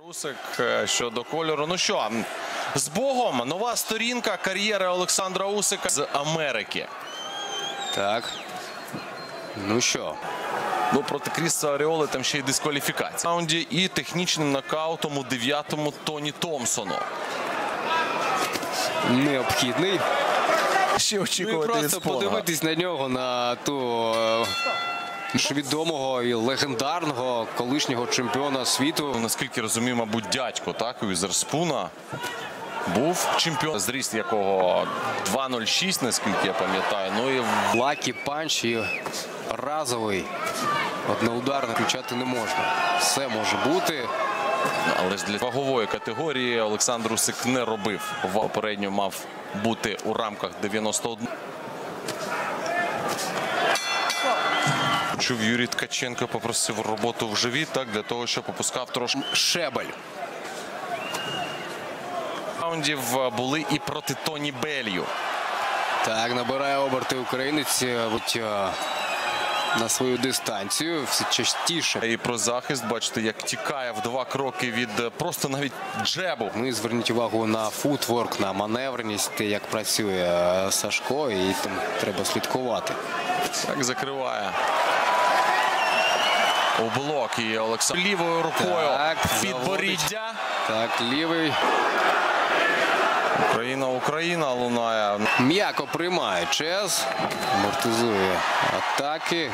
Усик щодо кольору. Ну що, з Богом, нова сторінка кар'єри Олександра Усика з Америки. Так. Ну що? Ну, проти Кріса Аріоли там ще й дискваліфікація. В раунді і технічним нокаутом у 9-му Тоні Томпсону. Необхідний. Ще очікувати від просто подивитись на нього, на ту відомого і легендарного колишнього чемпіона світу. Наскільки розумію, мабуть, дядько, так, у Візерспуна був чемпіон, зріст якого 2.06, наскільки я пам'ятаю. Ну і Лакі панч і разовий. Одноударно включати не можна. Все може бути. Але ж для вагової категорії Олександр Усик не робив. Попередньо мав бути у рамках 91. Чув, Юрій Ткаченко попросив роботу в живіт, так, для того, щоб опускав трошки. Шебель. Раундів були і проти Тоні Беллю. Так, набирає оберти українець на свою дистанцію. Все частіше. І про захист, бачите, як тікає в 2 кроки від просто навіть джебу. Ну і зверніть увагу на футворк, на маневреність, те, як працює Сашко, і там треба слідкувати. Так закриває у блок і Олександр лівою рукою Так, підборіддя. Так, лівий. Україна лунає. М'яко приймає Чез. Амортизує атаки.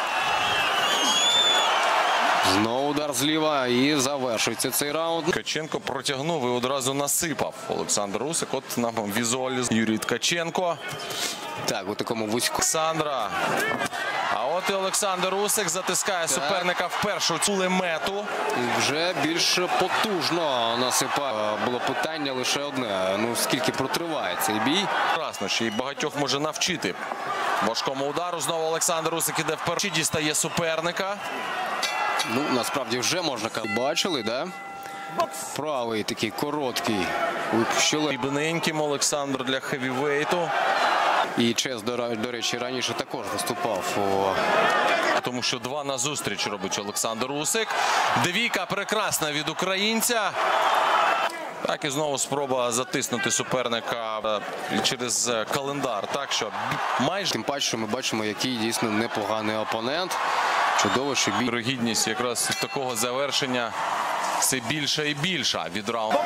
Знову удар зліва і завершується цей раунд. Ткаченко протягнув і одразу насипав Олександр Усик. От нам візуалізує Юрій Ткаченко. Так, у такому вузьку. Олександра. А от і Олександр Усик затискає суперника в першу кулемету. І вже більш потужно насипає. Було питання лише одне. Ну, скільки протриває цей бій. Красно, ще й багатьох може навчити. Важкому удару знову Олександр Усик іде вперед. Дістає суперника. Ну, насправді вже можна казати. Бачили, да? Правий такий короткий. Дрібненьким Олександр для хевівейту. І Чез, до речі, раніше також виступав. Тому що 2 на зустріч робить Олександр Усик. Двійка прекрасна від українця. Так, і знову спроба затиснути суперника через календар. Так, що майже... Тим паче, що ми бачимо, який дійсно непоганий опонент. Чудово, що бій. Вірогідність якраз такого завершення все більша і більша від раунду.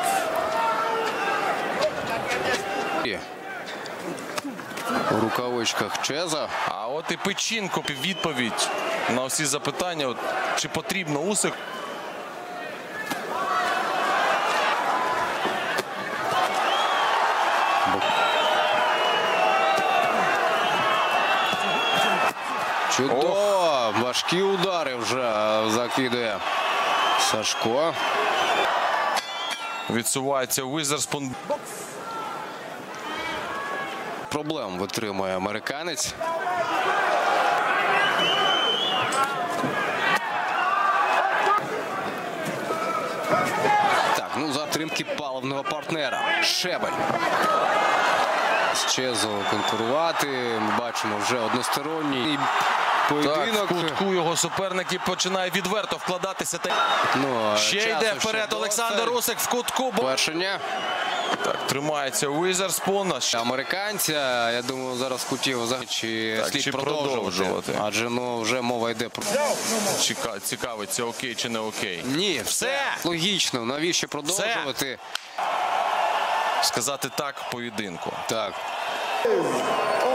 У рукавичках Чеза. А от і Печінко відповідь на всі запитання, от, чи потрібно Усик. Чудово! Важкі удари вже закидає Сашко. Відсувається Візерспун. Проблем витримує американець. Так, ну затримки паливного партнера. Шебель. З Чезом конкурувати. Ми бачимо вже односторонній поєдинок. Так, в кутку його суперники починає відверто вкладатися. Ну, ще йде вперед Олександр Усик в кутку. Першення. Так, тримається Візерспун. Американця, я думаю, зараз в куті чи слід продовжувати. Адже ну, вже мова йде про... Цікавить, це окей чи не окей. Ні, все логічно. Навіщо продовжувати? Сказати так поєдинку. Так.